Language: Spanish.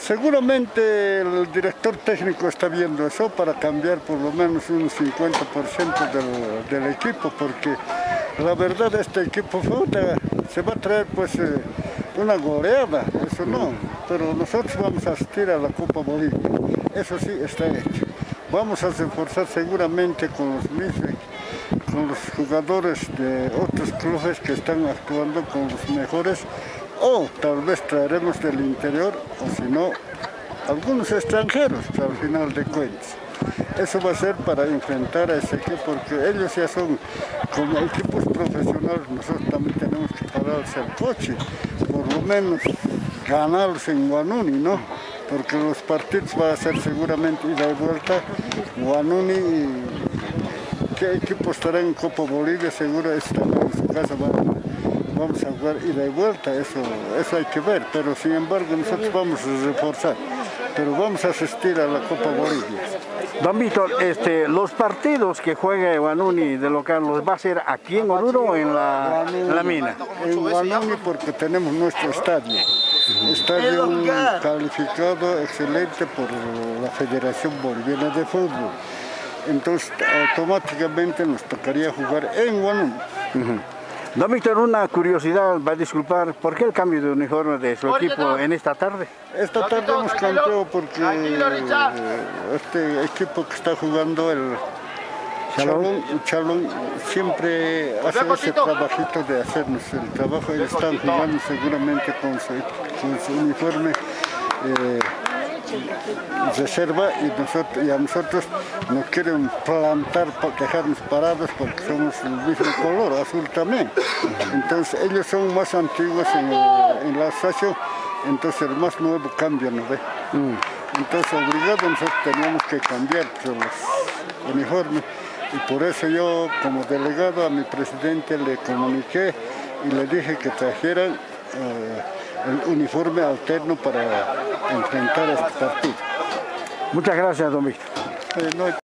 Seguramente el director técnico está viendo eso para cambiar por lo menos un 50% del equipo, porque la verdad este equipo se va a traer pues una goleada, eso no, pero nosotros vamos a asistir a la Copa Bolivia, eso sí está hecho. Vamos a reforzar seguramente con los jugadores de otros clubes que están actuando con los mejores, o tal vez traeremos del interior, o si no, algunos extranjeros al final de cuentas. Eso va a ser para enfrentar a ese equipo, porque ellos ya son como equipos profesionales, nosotros también tenemos que pararse al coche, por lo menos ganarlos en Huanuni, ¿no? Porque los partidos van a ser seguramente ida y vuelta. Huanuni, ¿qué equipo estará en Copa Bolivia? Seguro están en su casa, vamos a jugar ida y vuelta, eso hay que ver, pero sin embargo nosotros vamos a reforzar, pero vamos a asistir a la Copa Bolivia. Don Víctor, los partidos que juegue Huanuni de local, ¿los va a hacer aquí en Oruro o en la mina? En Huanuni, porque tenemos nuestro estadio. Estadio calificado excelente por la Federación Boliviana de Fútbol. Entonces automáticamente nos tocaría jugar en Huanuni. Don Víctor, una curiosidad, va a disculpar, ¿por qué el cambio de uniforme de su equipo en esta tarde? Esta tarde hemos cambiado porque este equipo que está jugando el Chalón siempre hace ese trabajito de hacernos el trabajo. Ellos están jugando seguramente con su uniforme reserva, y a nosotros nos quieren plantar, dejarnos parados porque somos el mismo color, azul también. Entonces ellos son más antiguos en la asociación, entonces el más nuevo cambio, ¿no ve? Entonces obligados nosotros teníamos que cambiar los uniformes, y por eso yo como delegado a mi presidente le comuniqué y le dije que trajeran el uniforme alterno para enfrentar este partido. Muchas gracias, don Víctor.